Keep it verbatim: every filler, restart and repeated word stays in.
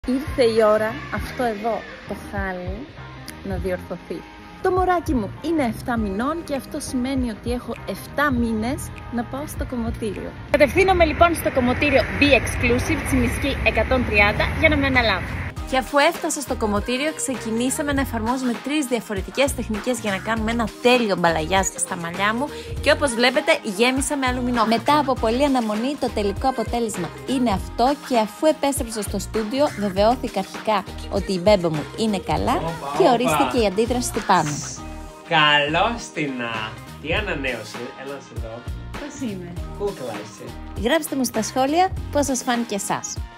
Ήρθε η ώρα αυτό εδώ το χάλι να διορθωθεί. Το μωράκι μου είναι επτά μηνών και αυτό σημαίνει ότι έχω επτά μήνες να πάω στο κομμωτήριο. Κατευθύνομαι λοιπόν στο κομμωτήριο Be Exclusive, Τσιμισκή εκατόν τριάντα, για να με αναλάβω. Και αφού έφτασα στο κομμωτήριο, ξεκινήσαμε να εφαρμόζουμε τρεις διαφορετικές τεχνικές για να κάνουμε ένα τέλειο μπαλαγιάζ στα μαλλιά μου και όπως βλέπετε γέμισα με αλουμινό. Μετά από πολλή αναμονή το τελικό αποτέλεσμα είναι αυτό και αφού επέστρεψα στο στούντιο βεβαιώθηκα αρχικά ότι η μπέμπα μου είναι καλά όπα, και ορίστε όπα. Και η αντίδραση του πάνω. Καλώς την α! Τι ανανέωση, έλα εδώ. Πώς είμαι? Κούκλα είσαι. Γράψτε μου στα σχόλια πώς σας φάνηκε εσάς.